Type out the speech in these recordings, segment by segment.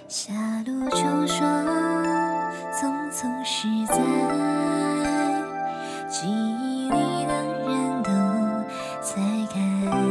夏露秋霜，匆匆逝在，记忆里的人都在改。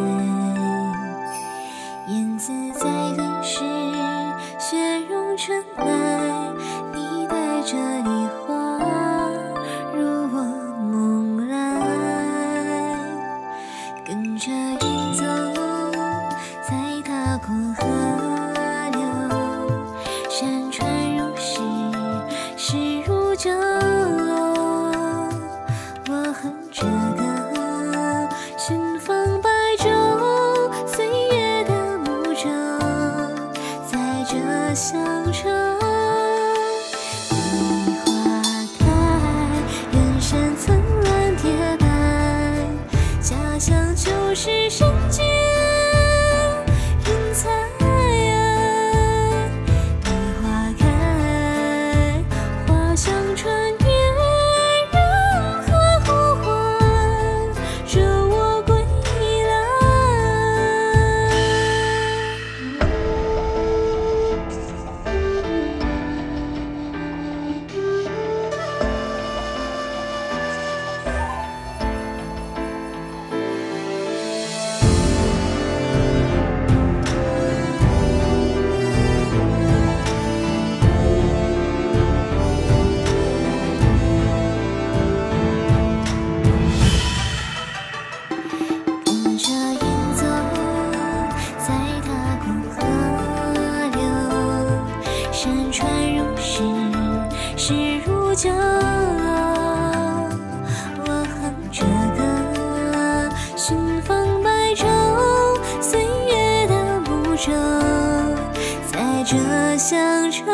燕子在何时雪融春来？你带着梨花入我梦来，跟着云走，再踏过河流，山川如诗，诗如酒。我哼着歌，寻访白昼，岁月的木舟，载着乡愁。梨花开，远山层峦叠白，家乡就是山间云彩。梨花开，花香穿越人海呼唤，着我归来。跟着云走，再踏过河流，山川如诗，诗如酒。我哼着歌，寻访白昼，岁月的木舟，载着乡愁。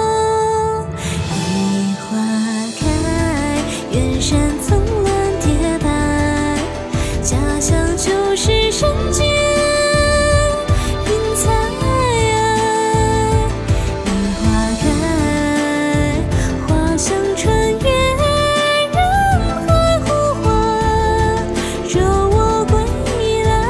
梨花开，远山层峦叠白，家乡就是山间云彩。梨花开，花香穿越人海呼唤，着我归来。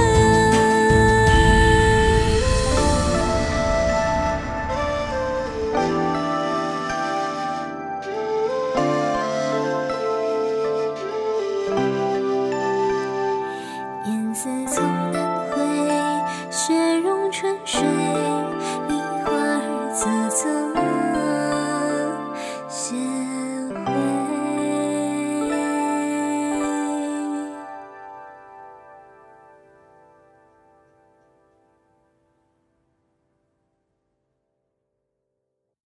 燕子从南回，雪融春水，梨花儿啧啧。